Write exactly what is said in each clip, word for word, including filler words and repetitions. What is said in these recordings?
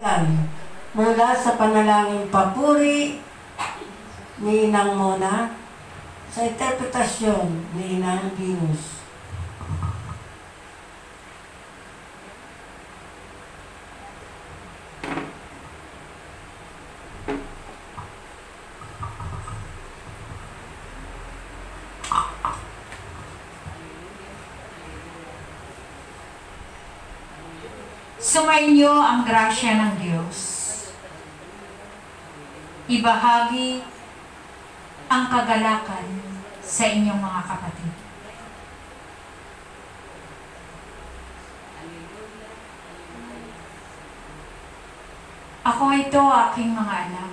Mula sa panalangin papuri ni Inang Mona, sa interpretasyon ni Inang Venus. Sumainyo ang grasya ng Diyos. Ibahagi ang kagalakan sa inyong mga kapatid. Ako ito, aking mga anak,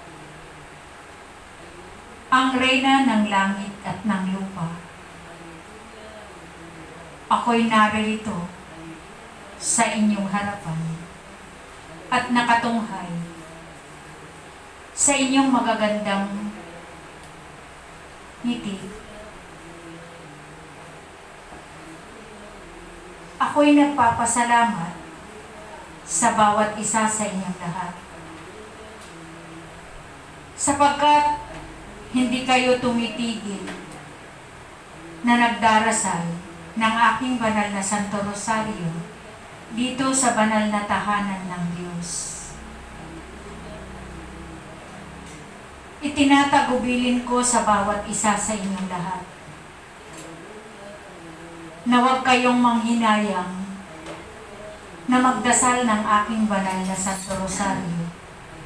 ang reyna ng langit at ng lupa. Ako'y naririto sa inyong harapan at nakatunghay sa inyong magagandang ngiti. Ako'y nagpapasalamat sa bawat isa sa inyong lahat, sapagkat hindi kayo tumitigil na nagdarasal ng aking banal na Santo Rosario dito sa banal na tahanan ng Diyos. Itinatagubilin ko sa bawat isa sa inyong lahat na huwag kayong manghinayang na magdasal ng aking banal na Santo Rosario,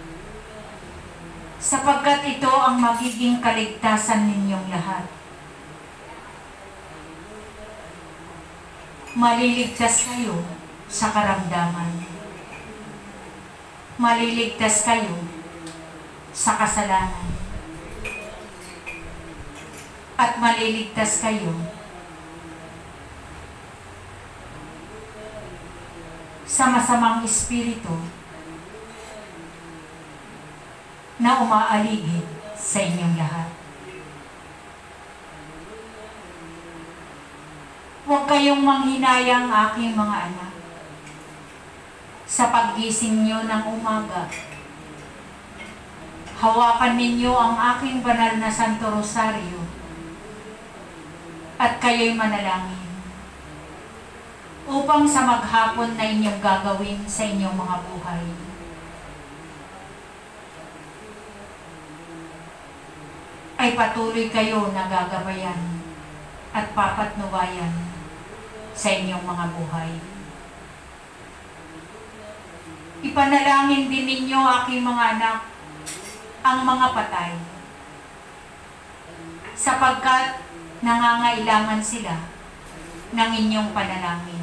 sapagkat ito ang magiging kaligtasan ninyong lahat. Maliligtas kayo sa karamdaman. Maliligtas kayo sa kasalanan. At maliligtas kayo sa masamang espiritu na umaaligid sa inyong lahat. Huwag kayong manghinayang, aking mga anak, sa paggising niyo ng umaga. Hawakan ninyo ang aking banal na Santo Rosario at kayo'y manalangin upang sa maghapon na inyong gagawin sa inyong mga buhay. Ay patuloy kayo na gagabayan at papatnubayan sa inyong mga buhay. Ipanalangin din ninyo, aking mga anak, ang mga patay, sapagkat nangangailangan sila ng inyong panalangin.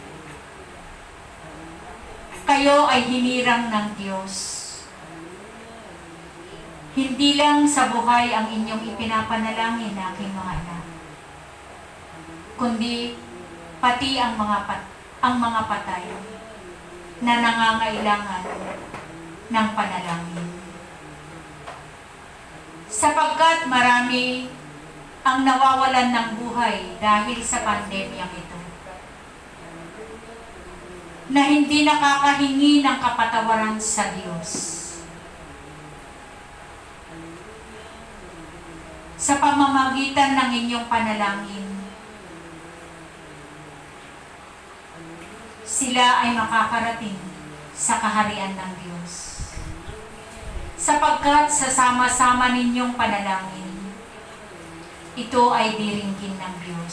Kayo ay hinirang ng Diyos. Hindi lang sa buhay ang inyong ipinapanalangin, aking mga anak, kundi pati ang mga pat ang mga patay na nangangailangan ng panalangin. Sapagkat marami ang nawawalan ng buhay dahil sa pandemyang ito, na hindi nakakahingi ng kapatawaran sa Diyos. Sa pamamagitan ng inyong panalangin, sila ay makakarating sa kaharian ng Diyos. Sapagkat sa sama-sama ninyong panalangin, ito ay diringgin ng Diyos.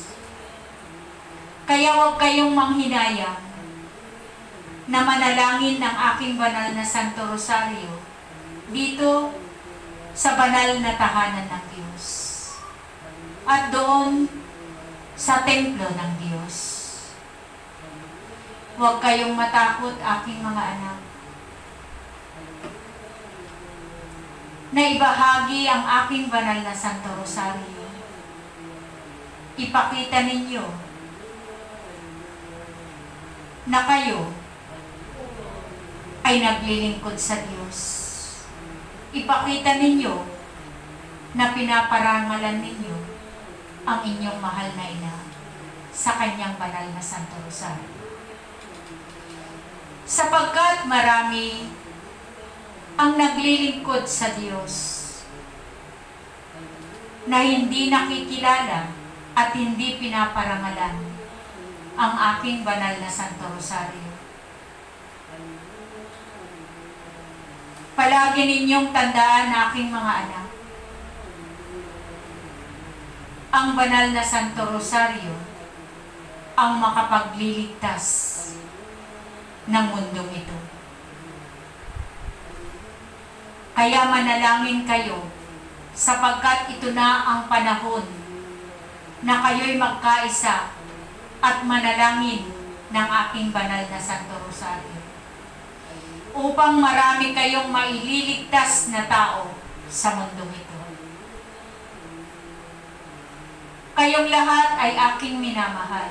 Kaya huwag kayong manghinayang na manalangin ng aking banal na Santo Rosario dito sa banal na tahanan ng Diyos at doon sa templo ng Diyos. Huwag kayong matakot, aking mga anak, na ibahagi ang aking banal na Santo Rosario. Ipakita ninyo na kayo ay naglilingkod sa Diyos. Ipakita ninyo na pinaparangalan ninyo ang inyong mahal na ina. na ina, sa kanyang banal na Santo Rosario. Sapagkat marami ang naglilingkod sa Diyos na hindi nakikilala at hindi pinaparangalan ang aking banal na Santo Rosario. Palagi ninyong tandaan, aking mga anak, ang banal na Santo Rosario ang makapagliligtas ng mundong ito. Kaya manalangin kayo, sapagkat ito na ang panahon na kayo'y magkaisa at manalangin ng aking banal na Santo Rosario, upang marami kayong maililigtas na tao sa mundong ito. Kayong lahat ay aking minamahal.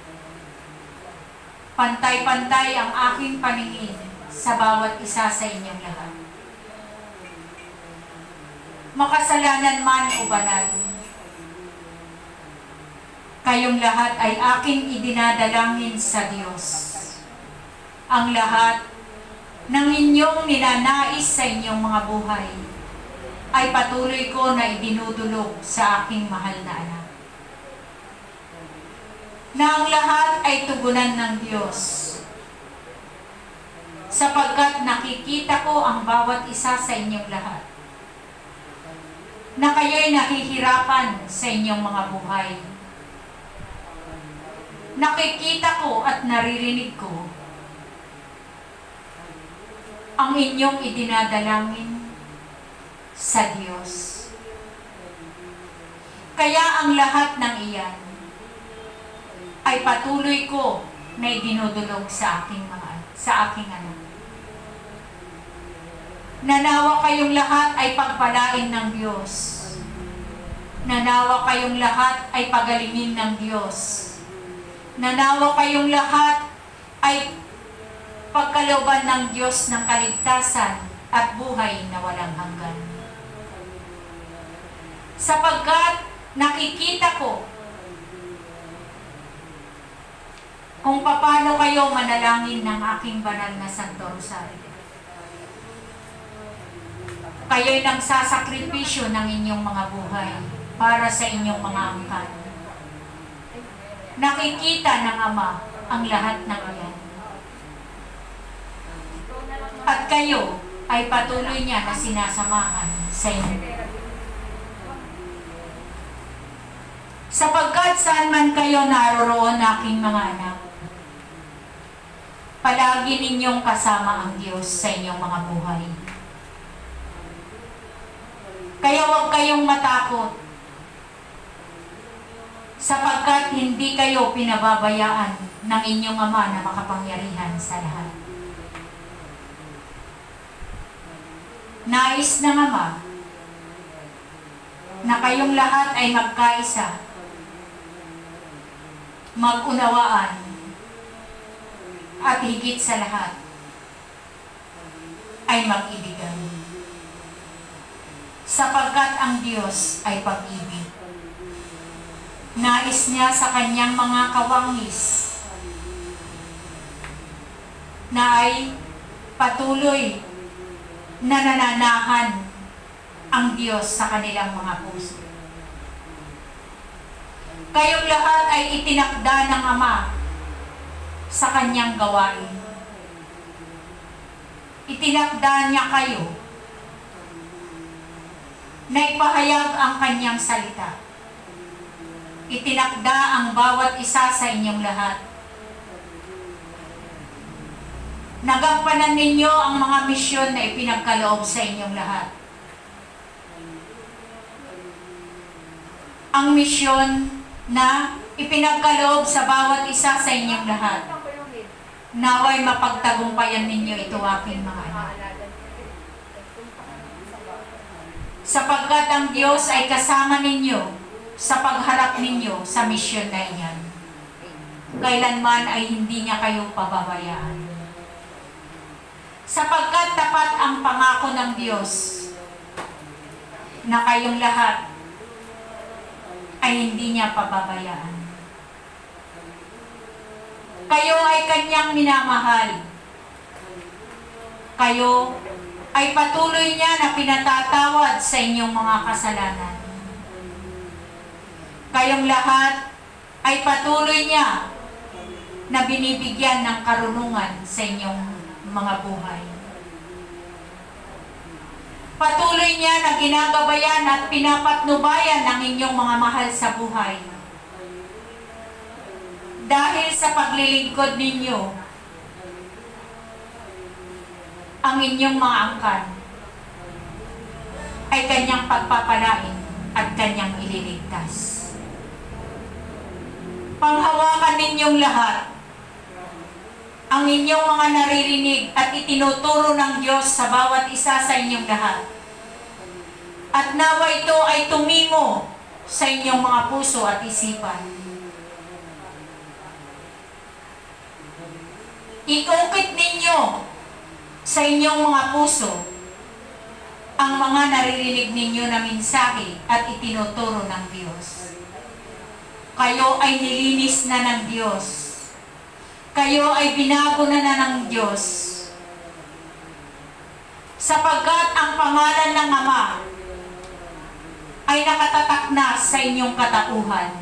Pantay-pantay ang aking paningin sa bawat isa sa inyong lahat. Makasalanan man o banal, kayong lahat ay aking idinadalangin sa Diyos. Ang lahat ng inyong ninanais sa inyong mga buhay ay patuloy ko na idinudulog sa aking mahal na anak. Na ang lahat ay tugunan ng Diyos, sapagkat nakikita ko ang bawat isa sa inyong lahat, na kayo'y nahihirapan sa inyong mga buhay. Nakikita ko at naririnig ko ang inyong idinadalangin sa Diyos. Kaya ang lahat ng iyan ay patuloy ko na idinudulog sa aking mga sa aking anak. Nanawa kayong lahat ay pagpalain ng Diyos. Nanawa kayong lahat ay pagalingin ng Diyos. Nanawa kayong lahat ay pagkalooban ng Diyos ng kaligtasan at buhay na walang hanggan. Sapagkat nakikita ko kung paano kayo manalangin ng aking banal na Santo Rosario. Kayo'y nagsasakripisyo ng inyong mga buhay para sa inyong mga angkan. Nakikita ng Ama ang lahat ng iyan. At kayo ay patuloy niya na sinasamahan sa inyo. Sapagkat saan man kayo naroroon, aking mga anak, palagi ninyong kasama ang Diyos sa inyong mga buhay. Kaya huwag kayong matakot, sapagkat hindi kayo pinababayaan ng inyong Ama na makapangyarihan sa lahat. Nais ng Ama na kayong lahat ay magkaisa, mag-unawaan, at higit sa lahat ay mag-ibigan. Sapagkat ang Diyos ay pag-ibig. Nais niya sa kanyang mga kawangis na ay patuloy na nananahan ang Diyos sa kanilang mga puso. Kayong lahat ay itinakda ng Ama sa kanyang gawain. Itinakda niya kayo na ipahayag ang kanyang salita. Itinakda ang bawat isa sa inyong lahat. Nagampanan ninyo ang mga misyon na ipinagkaloob sa inyong lahat. Ang misyon na ipinagkaloob sa bawat isa sa inyong lahat. Naway mapagtagumpayan ninyo ito, aking mga anak. Sapagkat ang Diyos ay kasama ninyo sa pagharap ninyo sa misyon na iyan. Kailanman ay hindi niya kayo pababayaan. Sapagkat tapat ang pangako ng Diyos na kayong lahat ay hindi niya pababayaan. Kayo ay kanyang minamahal kayo ay patuloy niya na pinatatawad sa inyong mga kasalanan. Kayong lahat ay patuloy niya na binibigyan ng karunungan sa inyong mga buhay. Patuloy niya na ginagabayan at pinapatnubayan ang inyong mga mahal sa buhay. Dahil sa paglilingkod ninyo, ang inyong mga angkan ay kanyang pagpapalain at kanyang ililigtas. Panghawakan ninyong lahat ang inyong mga naririnig at itinuturo ng Diyos sa bawat isa sa inyong lahat. At nawa ito ay tumimo sa inyong mga puso at isipan. Iukit ninyo sa inyong mga puso ang mga naririnig ninyo na mensahe at itinuturo ng Diyos. Kayo ay nilinis na ng Diyos. Kayo ay binago na na ng Diyos. Sapagkat ang pangalan ng Ama ay nakatatak na sa inyong katauhan.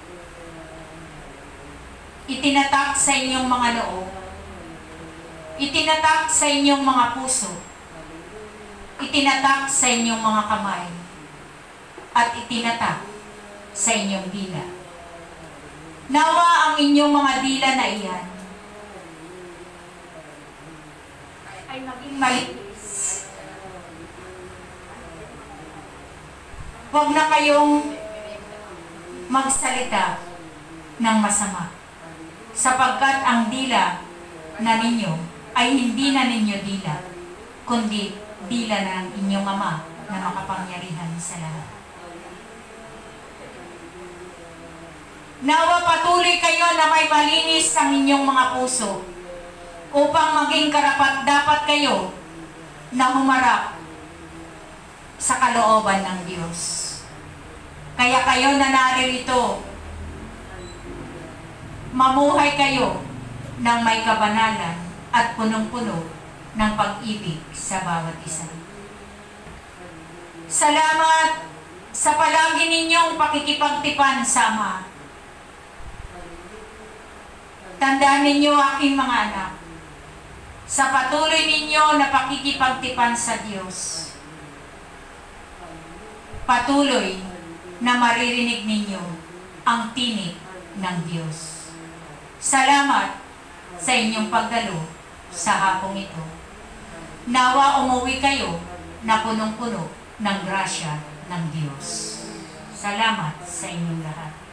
Itinatak sa inyong mga noo. Itinatak sa inyong mga puso. Itinatak sa inyong mga kamay. At itinatak sa inyong dila. Nawa ang inyong mga dila na iyan ay maging malinis. Huwag na kayong magsalita ng masama, sapagkat ang dila na ninyo ay hindi na ninyo dila, kundi dila ng inyong Ama na makapangyarihan sa lahat. Nawa patuloy kayo na may malinis ang inyong mga puso upang maging karapat-dapat kayo na humarap sa kalooban ng Diyos. Kaya kayo na naririto, mamuhay kayo ng may kabanalan at punong-puno ng pag-ibig sa bawat isa. Salamat sa palagi ninyong pakikipagtipan sa Ama. Tandaan ninyo, aking mga anak, sa patuloy ninyo na pakikipagtipan sa Diyos, patuloy na maririnig ninyo ang tinig ng Diyos. Salamat sa inyong pagdalo sa hapong ito. Nawa umuwi kayo na punong-puno ng grasya ng Diyos. Salamat sa inyong lahat.